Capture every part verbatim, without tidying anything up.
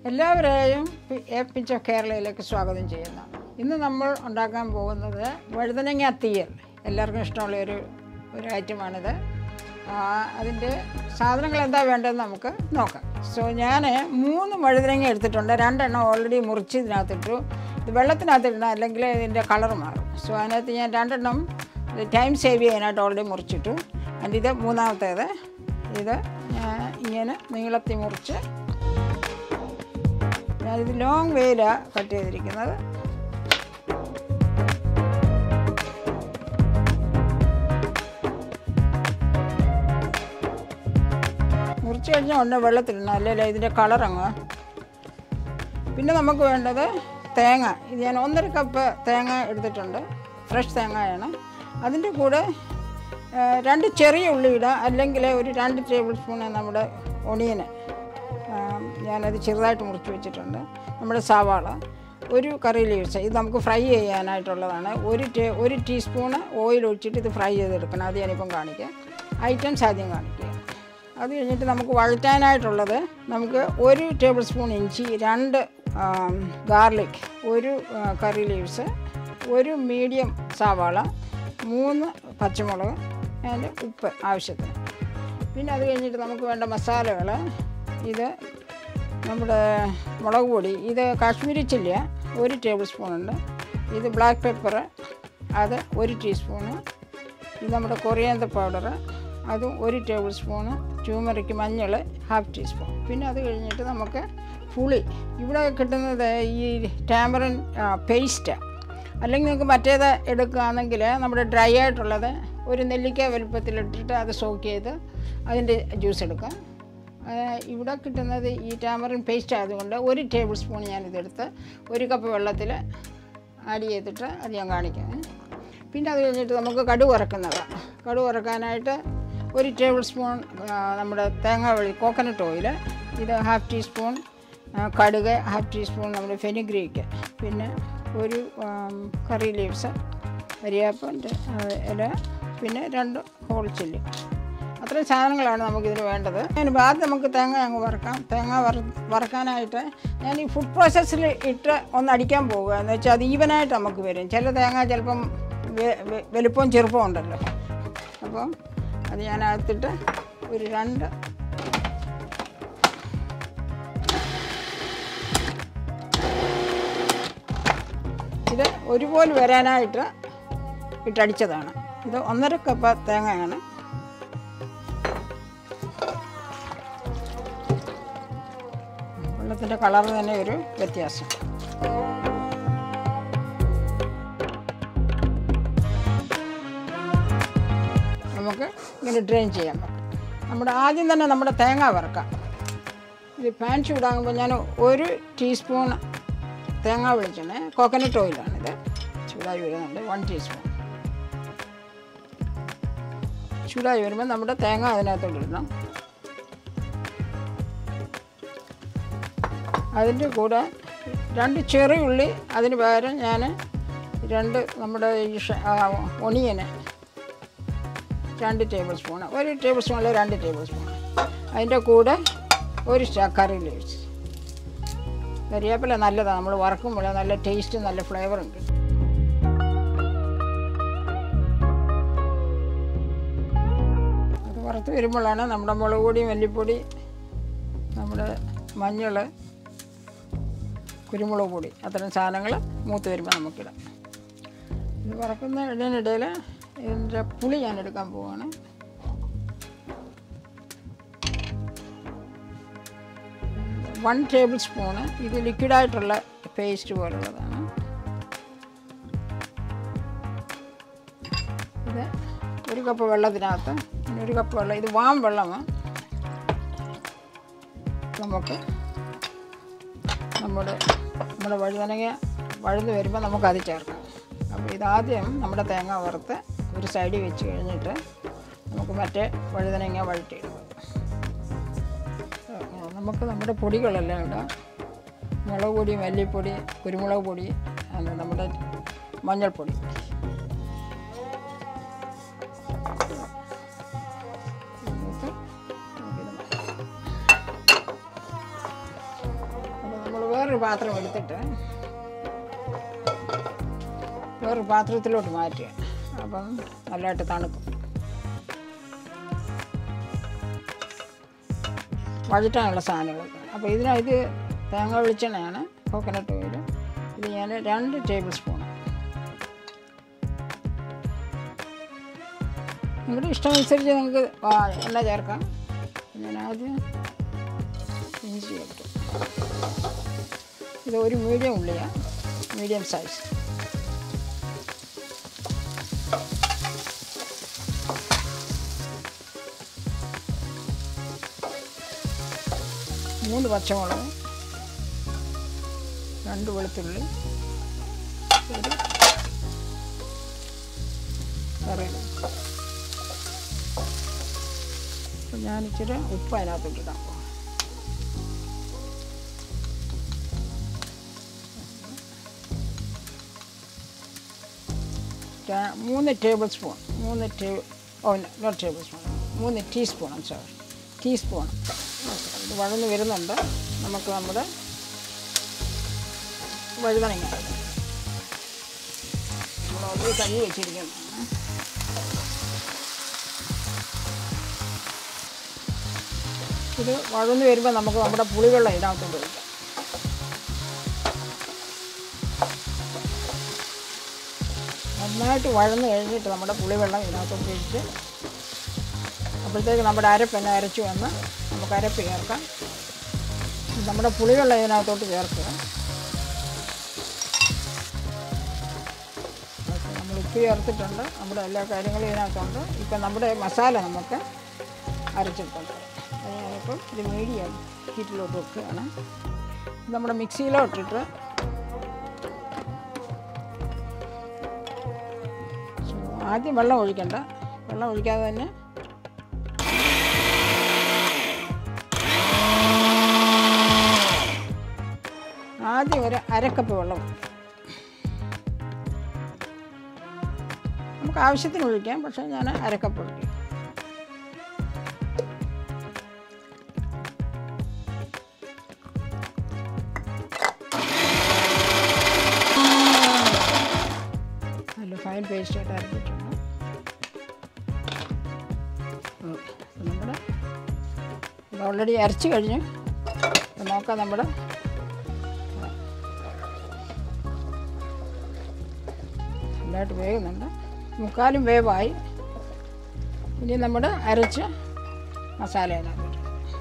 എല്ലാവരെയും A pitch of കേരളയിലേക്ക് സ്വാഗതം ചെയ്യുന്നു. ഇന്ന് നമ്മൾ ഉണ്ടാക്കാൻ പോകുന്നത് വഴുതനങ്ങ തീയൽ. എല്ലാവർക്കും ഇഷ്ടമുള്ള ഒരു ഒരു ഐറ്റമാണിത്. അതിൻ്റെ സാധനങ്ങൾ എന്താ വേണ്ടതെന്ന് നമുക്ക് നോക്കാം. സോ ഞാൻ മൂന്ന് വഴുതനങ്ങ എടുത്തിട്ടുണ്ട്. രണ്ടെണ്ണം ഓൾറെഡി മുറിച്ച് ഇതിനകത്തിട്ടു. ഇത് വെള്ളത്തിനകത്തിടണം, അല്ലെങ്കിൽ ഇതിൻ്റെ കളർ മാറും. സോ അതിനകത്ത് ഞാൻ രണ്ടെണ്ണം ടൈം സേവ് ചെയ്യാനായിട്ട് ഓൾറെഡി മുറിച്ചിട്ടു. അതിൻ്റെ ഇത് മൂന്നാമത്തേത്. ഇത് ഞാൻ ഇങ്ങനെ നീളത്തിൽ മുറിച്ച് ഞാനിത് ലോങ് വേയിലാണ് കട്ട് ചെയ്തിരിക്കുന്നത്. മുറിച്ച് കഴിഞ്ഞാൽ ഉണ്ട് വെള്ളത്തിലിടണം, അല്ലല്ലോ ഇതിൻ്റെ കളറങ്ങ്. പിന്നെ നമുക്ക് വേണ്ടത് തേങ്ങ. ഇത് ഞാൻ ഒന്നര കപ്പ് തേങ്ങ എടുത്തിട്ടുണ്ട്. ഫ്രഷ് തേങ്ങയാണ്. അതിൻ്റെ കൂടെ രണ്ട് ചെറിയ ഉള്ളി ഇടാം, അല്ലെങ്കിൽ ഒരു രണ്ട് ടേബിൾ സ്പൂൺ നമ്മുടെ ഒണിയന് ഞാനത് ചെറുതായിട്ട് മുറിച്ച് വെച്ചിട്ടുണ്ട്. നമ്മുടെ സവാള, ഒരു കറി ലീവ്സ്, ഇത് നമുക്ക് ഫ്രൈ ചെയ്യാനായിട്ടുള്ളതാണ്. ഒരു ടേ ഒരു ടീസ്പൂണ് ഓയിൽ ഒഴിച്ചിട്ട് ഇത് ഫ്രൈ ചെയ്തെടുക്കണം. അത് ഞാനിപ്പം കാണിക്കാം. ഐറ്റംസ് ആദ്യം കാണിക്കുക. അത് കഴിഞ്ഞിട്ട് നമുക്ക് വഴറ്റാനായിട്ടുള്ളത് നമുക്ക് ഒരു ടേബിൾ സ്പൂൺ ഇഞ്ചി, രണ്ട് ഗാർലിക്, ഒരു കറി ലീവ്സ്, ഒരു മീഡിയം സവാള, മൂന്ന് പച്ചമുളക്, അതിൻ്റെ ഉപ്പ് ആവശ്യത്തിന്. പിന്നെ അത് കഴിഞ്ഞിട്ട് നമുക്ക് വേണ്ട മസാലകൾ. ഇത് നമ്മുടെ മുളക് പൊടി, ഇത് കാശ്മീരി ചില്ലി ഒരു ടേബിൾ സ്പൂണുണ്ട്. ഇത് ബ്ലാക്ക് പെപ്പർ, അത് ഒരു ടീസ്പൂണ്. ഇത് നമ്മുടെ കൊറിയാണ്ടർ പൗഡർ, അതും ഒരു ടേബിൾ സ്പൂണ്. turmeric, മഞ്ഞൾ ഹാഫ് ടീസ്പൂൺ. പിന്നെ അത് കഴിഞ്ഞിട്ട് നമുക്ക് പുളി. ഇവിടെ കിട്ടുന്നത് ഈ ടാമറിൻ പേസ്റ്റ്, അല്ലെങ്കിൽ നിങ്ങൾക്ക് മറ്റേത് എടുക്കുകയാണെങ്കിൽ നമ്മുടെ ഡ്രൈ ആയിട്ടുള്ളത് ഒരു നെല്ലിക്ക വലുപ്പത്തിലിട്ടിട്ട് അത് സോക്ക് ചെയ്ത് അതിൻ്റെ ജ്യൂസ് എടുക്കാം. ഇവിടെ കിട്ടുന്നത് ഈ ടാമറിൻ പേസ്റ്റ് ആയതുകൊണ്ട് ഒരു ടേബിൾ സ്പൂൺ ഞാനിതെടുത്ത് ഒരു കപ്പ് വെള്ളത്തിൽ ആഡ് ചെയ്തിട്ട് അത് ഞാൻ കാണിക്കാം. പിന്നെ അത് കഴിഞ്ഞിട്ട് നമുക്ക് കടുക് വറക്കുന്നത്. കടുക് വറക്കാനായിട്ട് ഒരു ടേബിൾ സ്പൂൺ നമ്മുടെ തേങ്ങ വെളി കോക്കനട്ട് ഓയിൽ, ഇത് ഹാഫ് ടീസ്പൂൺ കടുക്, ഹാഫ് ടീസ്പൂൺ നമ്മുടെ ഫെനിഗ്രീക്ക്, പിന്നെ ഒരു കറി ലീവ്സ്, കരിയാപ്പിൻ്റെ ഇല, പിന്നെ രണ്ട് ഹോൾ ചില്ലി. അത്രയും സാധനങ്ങളാണ് നമുക്കിതിന് വേണ്ടത്. ഞാനിപ്പോൾ ആദ്യം നമുക്ക് തേങ്ങ അങ്ങ് വറക്കാം. തേങ്ങ വറ വറക്കാനായിട്ട് ഞാൻ ഈ ഫുഡ് പ്രോസസ്സിൽ ഇട്ട് ഒന്ന് അടിക്കാൻ പോവുക. എന്ന് വെച്ചാൽ അത് ഈവനായിട്ട് നമുക്ക് വരും. ചില തേങ്ങ ചിലപ്പം വലുപ്പവും ചെറുപ്പവും ഉണ്ടല്ലോ. അപ്പം അത് ഞാൻ അകത്തിട്ട് ഒരു രണ്ട് ഇത് ഒരുപോലെ വരാനായിട്ട് ഇട്ടടിച്ചതാണ്. ഇത് ഒന്നര കപ്പ് തേങ്ങയാണ്. വെള്ളത്തിൻ്റെ കളർ തന്നെ ഒരു വ്യത്യാസം. നമുക്ക് ഇങ്ങനെ ഡ്രെയിൻ ചെയ്യാൻ പറ്റും. നമ്മുടെ ആദ്യം തന്നെ നമ്മുടെ തേങ്ങ വറുക്കാം. ഇത് പാൻ ചൂടാകുമ്പോൾ ഞാൻ ഒരു ടീസ്പൂൺ തേങ്ങ വെളിച്ചെണ്ണ, കോക്കനട്ട് ഓയിലാണിത്, ചൂടായി വരുന്നുണ്ട്. വൺ ടീസ്പൂൺ ചൂടായി വരുമ്പോൾ നമ്മുടെ തേങ്ങ അതിനകത്തോട്ട് ഇടണം. അതിൻ്റെ കൂടെ രണ്ട് ചെറിയ ഉള്ളി, അതിന് പകരം ഞാൻ രണ്ട് നമ്മുടെ ഈ ഒണിയന് രണ്ട് ടേബിൾ സ്പൂണ്, ഒരു ടേബിൾ സ്പൂൺ അല്ലെങ്കിൽ രണ്ട് ടേബിൾ സ്പൂൺ. അതിൻ്റെ കൂടെ ഒരു കറി ലീവ്സ്. കരിയാപ്പില നല്ലതാണ്, നമ്മൾ വറക്കുമ്പോൾ നല്ല ടേസ്റ്റ്, നല്ല ഫ്ലേവറും കിട്ടും. അത് വറുത്ത് വരുമ്പോഴാണ് നമ്മുടെ മുളക് പൊടി, മല്ലിപ്പൊടി, നമ്മുടെ മഞ്ഞൾ, കുരുമുളക് പൊടി, അത്തരം സാധനങ്ങൾ മൂത്ത് വരുമ്പോൾ നമുക്കിടാം. ഇത് വറക്കുന്ന ഇതിനിടയിൽ ഇതിൻ്റെ പുളി ഞാൻ എടുക്കാൻ പോവുകയാണ്. One table spoon. ഇത് ലിക്വിഡായിട്ടുള്ള പേസ്റ്റ് പോലുള്ളതാണ്. ഇത് ഒരു കപ്പ് വെള്ളത്തിനകത്ത് ഒരു കപ്പ് വെള്ളം, ഇത് വാം വെള്ളമാണ്. നമുക്ക് നമ്മുടെ നമ്മുടെ വഴുതനങ്ങ വഴുന്ന് വരുമ്പോൾ നമുക്കത് ചേർക്കാം. അപ്പോൾ ഇതാദ്യം നമ്മുടെ തേങ്ങ വറുത്ത് ഒരു സൈഡിൽ വെച്ച് കഴിഞ്ഞിട്ട് നമുക്ക് മറ്റേ വഴുതനങ്ങ വഴറ്റിയിടുക. നമുക്ക് നമ്മുടെ പൊടികളെല്ലാം ഇടാം. മുളക് പൊടി, മല്ലിപ്പൊടി, കുരുമുളക് പൊടി, നമ്മുടെ മഞ്ഞൾപ്പൊടി. വേറൊരു പാത്രം എടുത്തിട്ട് വേറൊരു പാത്രത്തിലോട്ട് മാറ്റുക. അപ്പം നല്ലതായിട്ട് തണുക്കും. വഴറ്റാനുള്ള സാധനങ്ങളൊക്കെ. അപ്പോൾ ഇതിനകത്ത് തേങ്ങ വെളിച്ചെണ്ണയാണ്, കോക്കനട്ട് ഓയിൽ. ഇത് ഞാൻ രണ്ട് ടേബിൾ സ്പൂൺ. നിങ്ങളുടെ ഇഷ്ടമനുസരിച്ച് നിങ്ങൾക്ക് എണ്ണ ചേർക്കാം. ഞാൻ ആദ്യം ഇഞ്ചി ചേർത്തു. ഇത് ഒരു മീഡിയം ഉള്ളിയാണ്, മീഡിയം സൈസ്. മൂന്ന് പച്ചമുളക്, രണ്ട് വെളുത്തുള്ളി, ഒരു കറിവേപ്പില. അപ്പം ഞാനിച്ചിരി ഉപ്പ് അതിനകത്തോട്ടിടാം. മൂന്ന് ടേബിൾ സ്പൂൺ മൂന്ന് table oh not table spoon മൂന്ന് ടീസ്പൂൺ സോറി ടീസ്പൂൺ ഇത് വഴന്ന് വരുന്നുണ്ട്. നമുക്ക് നമ്മുടെ വഴുതനങ്ങ നമ്മൾ ഓൾറെഡി കഴുകി വെച്ചിരിക്കുന്നതാണ്. ഇത് വഴന്ന് വരുമ്പോൾ നമുക്ക് നമ്മുടെ പുളിവെള്ളം ഇതിനകത്തോട്ട് ഒഴിക്കാം. നന്നായിട്ട് വഴന്ന് കഴിഞ്ഞിട്ട് നമ്മുടെ പുളിവെള്ളം ഇതിനകത്തോട്ട് ഒഴിച്ച് അപ്പോഴത്തേക്ക് നമ്മുടെ അരപ്പെന്നെ അരച്ച് വന്ന് നമുക്ക് അരപ്പ് ചേർക്കാം. നമ്മുടെ പുളിവെള്ളം ഇതിനകത്തോട്ട് ചേർക്കുക. നമ്മൾ ഉപ്പ് ചേർത്തിട്ടുണ്ട്, നമ്മുടെ എല്ലാ കാര്യങ്ങളും ഇതിനകത്തുണ്ട്. ഇപ്പം നമ്മുടെ മസാല നമുക്ക് അരച്ചിട്ടുണ്ട്. അത് ഞാനിപ്പം ഇത് മീഡിയം ഹീറ്റിലോട്ട് വെക്കുകയാണ്. നമ്മുടെ മിക്സിയിലോട്ടിട്ട് ആദ്യം വെള്ളം ഒഴിക്കണ്ട, വെള്ളം ഒഴിക്കാതെ തന്നെ ആദ്യം ഒരു അരക്കപ്പ് വെള്ളം നമുക്ക് ആവശ്യത്തിന് ഒഴിക്കാം. പക്ഷേ ഞാൻ അരക്കപ്പ് ഒഴിക്കും. നല്ല ഫൈൻ പേസ്റ്റായിട്ട് അരച്ചിട്ടുണ്ട്. നമ്മുടെ ഇത് ഓൾറെഡി അരച്ച് കഴിഞ്ഞു. നോക്കാം, നമ്മുടെ നല്ലതായിട്ട് വേകുന്നുണ്ട്. മുക്കാലും വേവായി. ഇനി നമ്മുടെ അരച്ച മസാല അതിനകത്ത്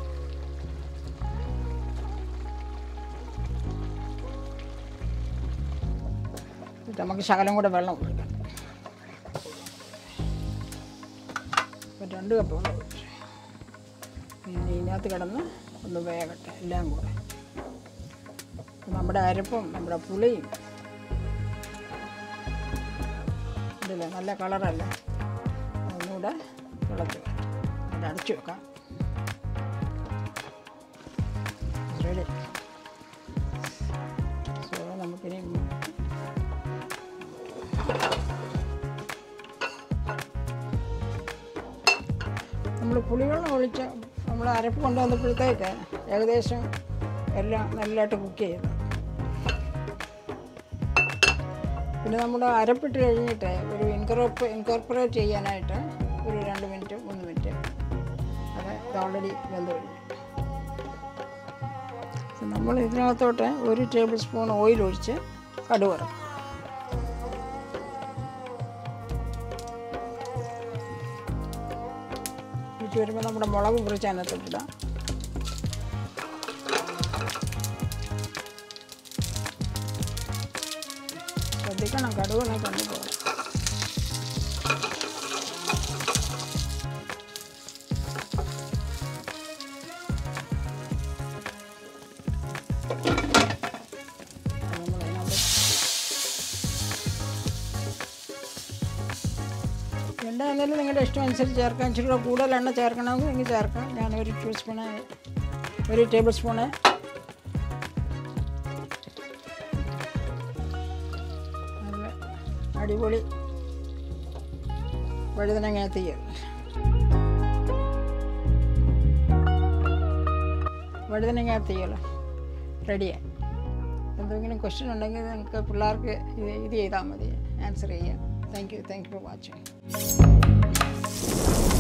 നമുക്ക് ശകലം കൂടെ വെള്ളം ഒഴിക്കാം. ഇപ്പം രണ്ട് കപ്പ് വെള്ളം ഒഴിച്ചു. പിന്നെ ഇതിനകത്ത് കിടന്ന് ഒന്ന് വേകട്ടെ എല്ലാം കൂടെ. നമ്മുടെ അരപ്പും നമ്മുടെ പുളിയും ഇതില്ലേ നല്ല കളറല്ല, ഒന്നുകൂടെ തിളച്ച് അത് അടച്ചു വെക്കാം. റെഡി. സോ നമുക്കിനി നമ്മൾ പുളിവെള്ളം ഒഴിച്ച് നമ്മൾ അരപ്പ് കൊണ്ടുവന്നപ്പോഴത്തേക്ക് ഏകദേശം എല്ലാം നല്ലതായിട്ട് കുക്ക് ചെയ്തു. പിന്നെ നമ്മൾ അരപ്പിട്ട് കഴിഞ്ഞിട്ട് ഒരു ഇൻകോർപ്പ ഇൻകോർപ്പറേറ്റ് ചെയ്യാനായിട്ട് ഒരു രണ്ട് മിനിറ്റ് മൂന്ന് മിനിറ്റ് അത് ഇത് ഓൾറെഡി വെന്ത് കഴിഞ്ഞു. നമ്മൾ ഇതിനകത്തോട്ട് ഒരു ടേബിൾ സ്പൂൺ ഓയിൽ ഒഴിച്ച് കടുക് വറുക്കും. ഒഴിച്ച് വരുമ്പോൾ നമ്മുടെ മുളക് മുറിച്ച് അതിനകത്തോട്ടിടാം. ശ്രദ്ധിക്കണം, കടുകൊന്ന് കണ്ടു പോകാം. എണ്ണ എന്നാലും നിങ്ങളുടെ ഇഷ്ടം അനുസരിച്ച് ചേർക്കാം. ഇച്ചിരി കൂടെ കൂടുതൽ എണ്ണ ചേർക്കണമെങ്കിൽ നിങ്ങൾ ചേർക്കാം. ഞാനൊരു ടൂ സ്പൂണ് ഒരു ടേബിൾ സ്പൂണ് നല്ല അടിപൊളി വഴുതനങ്ങ തീയൽ. വഴുതനങ്ങ തീയൽ റെഡിയായി. എന്തെങ്കിലും ക്വസ്റ്റ്യൻ ഉണ്ടെങ്കിൽ നിങ്ങൾക്ക് പിള്ളേർക്ക് ഇത് ഇത് ചെയ്താൽ മതി, ആൻസർ ചെയ്യാം. Thank you thank you for watching.